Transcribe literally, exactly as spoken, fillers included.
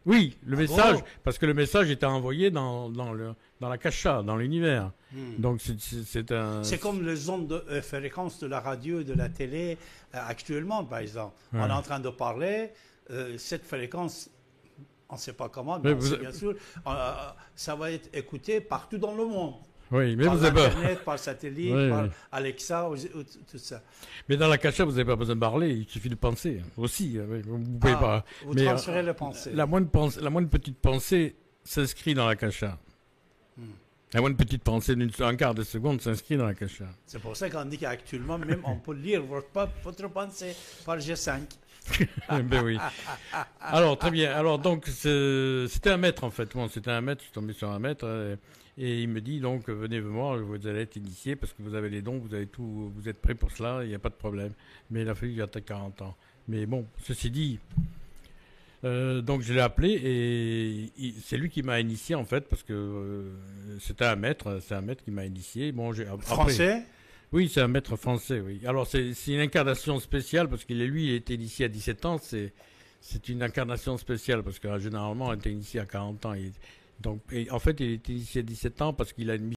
Oui, le Ah message, bon? parce que le message était envoyé dans, dans, le, dans la cacha, dans l'univers. Hmm. Donc c'est c'est- c'est un... C'est comme les ondes de euh, fréquences de la radio et de la télé euh, actuellement, par exemple. On est Ouais. en train de parler, euh, cette fréquence, on ne sait pas comment, mais Mais on vous- sait bien sûr, euh, ça va être écouté partout dans le monde. Oui, mais Par vous avez pas... l'Internet, par satellite, Oui, par oui. Alexa, ou- ou- tout ça. Mais dans la cacha, vous n'avez pas besoin de parler, il suffit de penser aussi. euh, oui, Vous vous pouvez Ah, pas. vous Mais euh, transférez les pensées. la moindre pensée, la moindre petite pensée s'inscrit dans la cacha. Hmm. La moindre petite pensée d'une un quart de seconde s'inscrit dans la cacha. C'est pour ça qu'on dit qu'actuellement, même, on peut lire votre, votre pensée par G cinq. Ben oui. Alors très bien. Alors donc c'est- c'était un maître en fait. Bon, c'était un maître. Je suis tombé sur un maître euh, et il me dit donc venez me voir, vous allez être initié parce que vous avez les dons, vous avez tout, vous êtes prêt pour cela, il n'y a pas de problème. Mais il a fallu qu'il attende quarante ans. Mais bon, ceci dit, euh, donc je l'ai appelé et il- c'est lui qui m'a initié en fait parce que euh, c'était un maître, c'est un maître qui m'a initié. Bon, j'ai après- Français? oui, c'est un maître français, oui. Alors, c'est c'est une incarnation spéciale, parce qu'il est, lui, il a été initié à dix-sept ans, c'est c'est une incarnation spéciale, parce que euh, généralement, on était initié à quarante ans. Et, donc, et, en fait, il a été initié à dix-sept ans parce qu'il a une